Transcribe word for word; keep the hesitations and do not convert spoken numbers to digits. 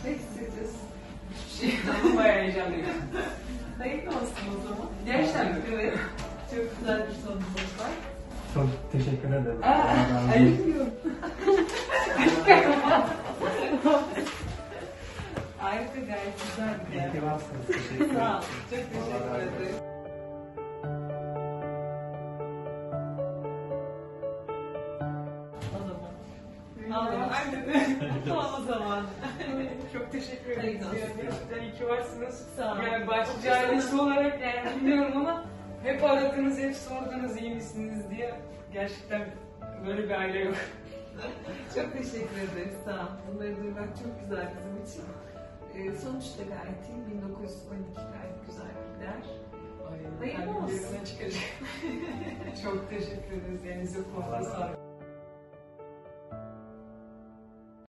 Ne hissediyorsun? Hiçbir şey. Ama bayağı heyecanlıyım. Hayırlı olsun o zaman. Gerçekten mi? Evet. Çok güzel bir sonumuz var. Çok teşekkür ederim. Aa, hayır diyorum. Harika, gayet güzel bir İyi yer. ki varsınız. Teşekkür ederim. Sağ ol. Çok teşekkür ederim. Ağlama. Ağlama zamanı. Çok teşekkür Hayırlı ederim. olsun. Gerçekten iyi ki varsınız. Sağ olun. Yani Bahçeci ailesi olarak yani bilmiyorum ama hep aradınız, hep sordunuz iyi misiniz diye. Gerçekten böyle bir aile yok. Çok teşekkür ederiz. Sağ ol. Bunları duymak çok güzel bizim için. Ee, sonuçta gayet iyi. bin dokuz yüz on iki gayet güzel bir yer. Ay, Hayırlı kalbim olsun. yerinden çıkacak. Çok teşekkür ederiz. Elinize kulağınıza sağlık.